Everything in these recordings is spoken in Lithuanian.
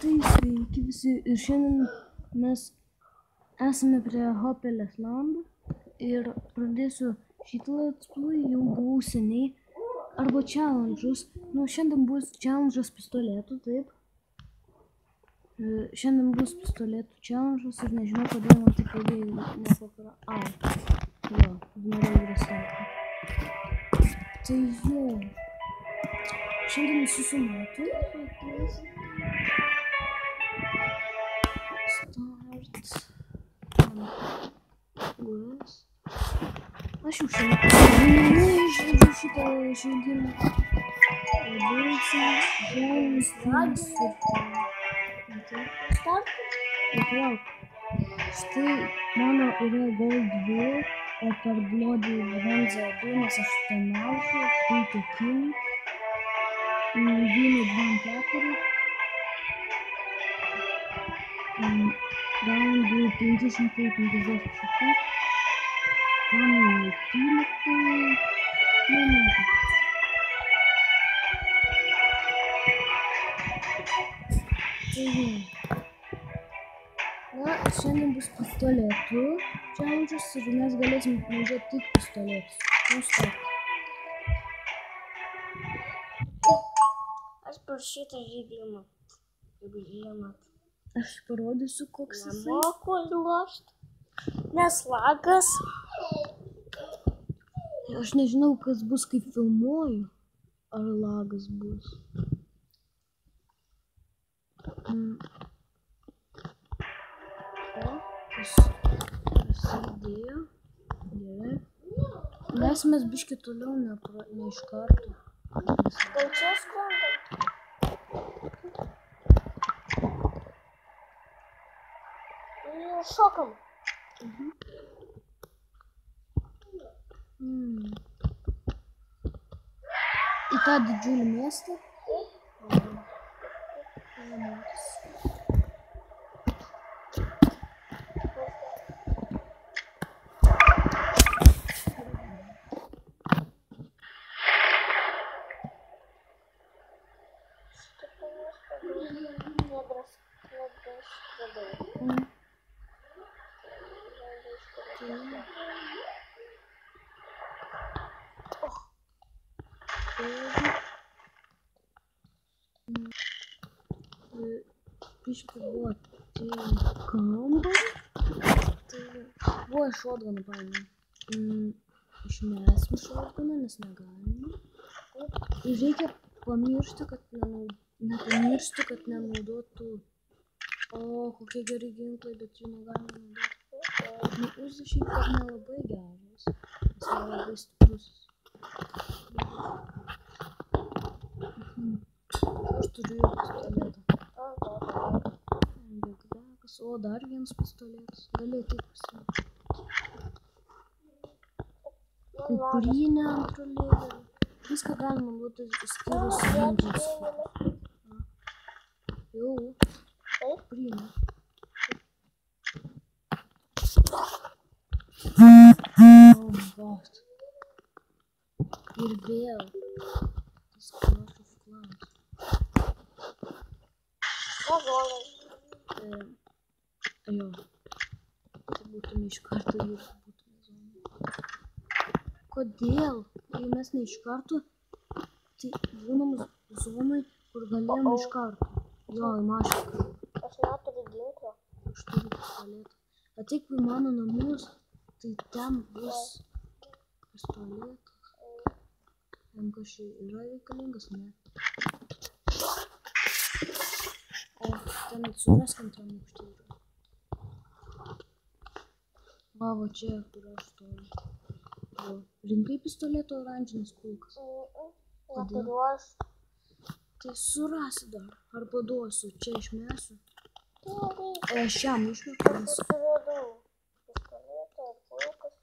Tai sveiki visi ir šiandien mes esame prie Hopelės lando ir pradėsiu šitą let's play, jau buvau seniai, arba challenge'us. Nu, šiandien bus challenge'as pistoletų, taip. Šiandien bus pistoletų challenge'as ir nežinau, kodėl man taip ilgai nepakra... Au. Jo, norėjau restartą. Tai jo. Šiandien susumatu. Start. Gues. Aš jau šiandien išvedžiu šitą žaidimą. Palauk. Štai mano yra Gold 2, o per Bloody Bronze 2, nes aš ten laušiu, štai tokim. Vynų 24. Raundų 556. Fanų 13. Na, šiandien bus pistoletų challenge'as ir mes galėsim naudoti tik pistoletus. Nu, stop. Aš per šitą žaidimą, kaip žinot, Aš parodysiu, koks jisai. nemoku lošti, nes lagas. Aš nežinau, kas bus, kai filmuoju. Ar lagas bus. O, prasidėjo. Gerai. Leisimės biškį toliau, ne iš karto. Gal čia skrendam? Jau šokam. Į tą didžiulį miestą. Biškį buvo tai kambarį. Tai buvo šotganą paėmė. Išmesim šotganą, nes negalima. Ir reikia pamiršti, kad nepamiršti, kad nenaudotų. O, kokie geri ginklai, bet jų negalima naudoti. Nu, Uzi šiaip kad nelabai geras. Jis nelabai stiprus. Aš turiu jau pistoletą. Begdakas. O, dar vienas pistoletas. Gali ateit pasiimti. Kuprinė antro levelio. Viską galima būtų išskyrus ginklus. Jau. Kuprinė. Oh my god. Ir vėl. Tas Clash of Clans. Jo. Tai būtume iš karto ir būtume zonai. Kodėl? Jei mes ne iš karto, tai būnam zonai, kur galėjom iš karto. Jo, į mašką. Aš neturiu ginklo. Aš turiu pistoletą. Ateik į mano namus, tai ten bus pistoletas. Jam kažkai yra reikalingas, ne? O, ten surask antram aukšte yra. Va čia, kur aš stoju. Rinkai pistoleto oranžinis kulkas. Neturiu aš. Tai surasi dar. Arba duosiu, čia išmesiu. Aš šiam išmetu. Susiradau pistoletą ir kulkas.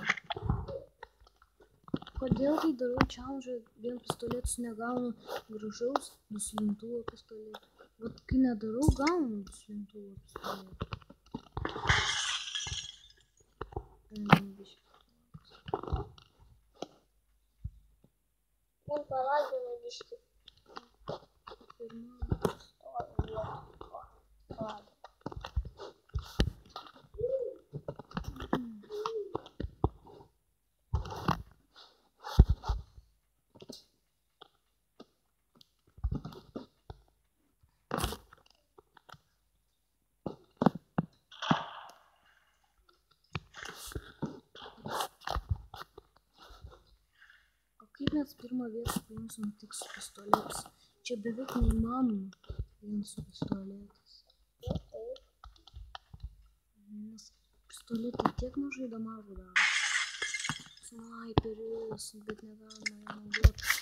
Kodėl kai darau challenge, vien pistoletus negaunu gražaus duslintuvo pistoleto. Vat kai nedarau, gaunu duslintuvo pistoleto. Man paragino biškį. mes pirmą vietą paimsime tik su pistoletais. Čia beveik neįmanoma vien su pistoletais. Nes pistoletai tiek mažai damažų daro. Snaiperis, bet negalima ją naudoti.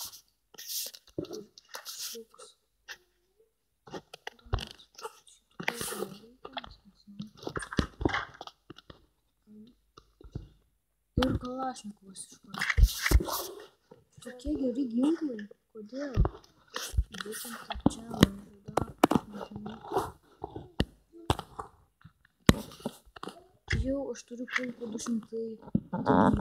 Šliuks. Ir kalašnikovas iš karto. Tokie geri ginklai. Kodėl? Būtent taip čia nežinau. Jau aš turiu kulkų 200.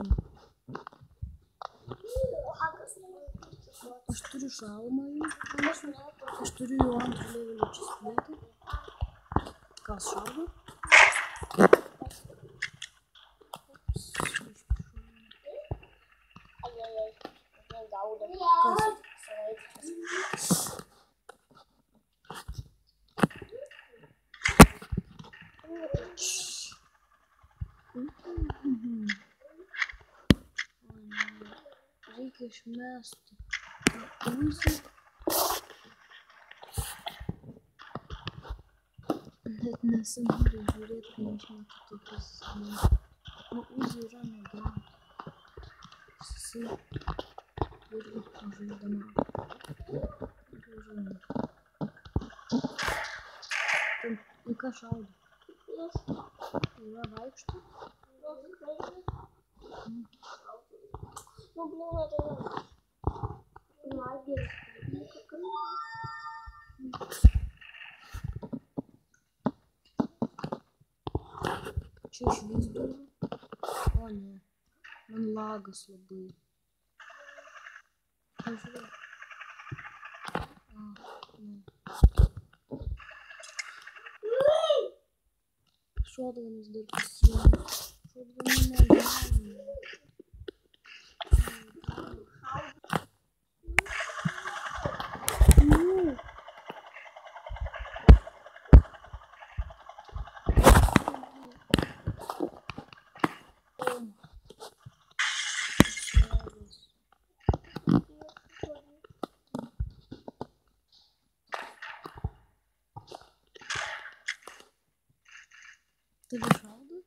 Aš turiu šalmą jų. Aš turiu jau antrą levelį česplėtą. Kas šaudo? Reikia išmesti Uzį. Net nesinori žiūrėti, kai išmeti tokius. Uzį yra negeras. Jisai irgi mažai damažų. Į ką šaudo? Yra vaikšto? Ну, блин, это лагерь. Čia išvis durų? O ne, man lagas labai. Pažiūrėk. Ne. Šodganas dar pasiėmė. Šodganas negalima. Tave šaudo?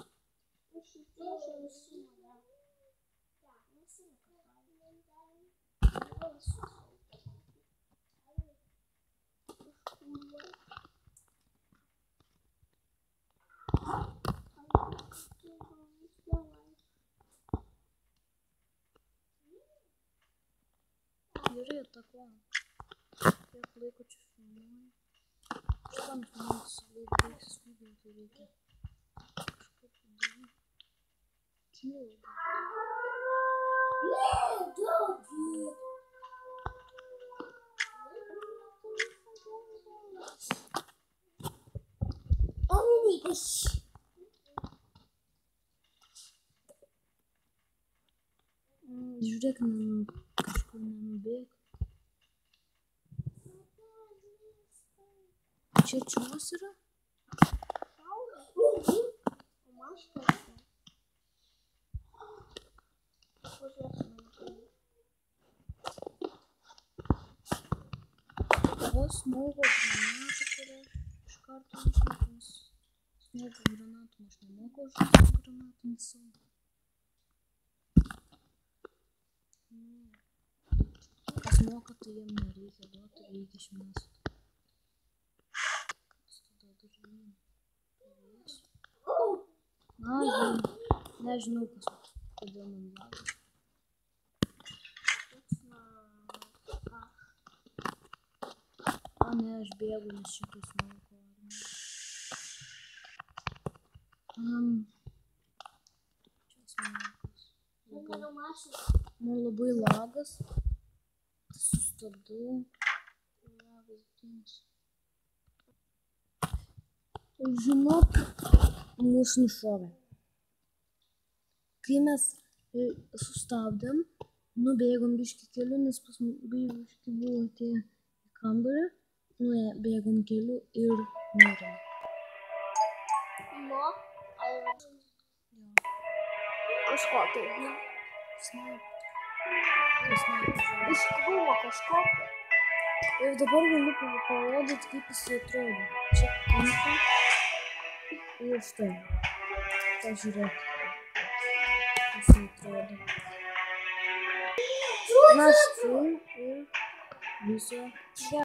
Gerai, atakuojam. Kiek laiko čia filmuoju. 8 minutės baigsis video, tai reikia kažkaip padaryti. Kyla. Žiūrėk, kažkur nenubėg. Čia čiūvas yra? O smogo granatą, kurią iš karto išmetimas. Smogo granatų aš nemoku žaisti granatams savo. Kas moka, tai jiem nereikia duoti, reikia išmesti. Kas tada durvynė? Nežinau, kodėl man lagas. O ne, aš bėgu, nes šitas moko. Čia smokas. Man labai lagas. Sustabdau. Lagas dings. Žinok, mus nušovė. Kai mes sustabdėm, nubėgom biškį keliu, nes pas biškį buvo atėję į kambarį, nubėgom keliu ir mirėm. Kažko tai. Snap. Iš krūmo kažkokio. Ir dabar galiu parodyti, kaip jis atrodo. Čia kampa. Ir štai. Pažiūrėk. Kaip jis atrodo. Na štai ir viso.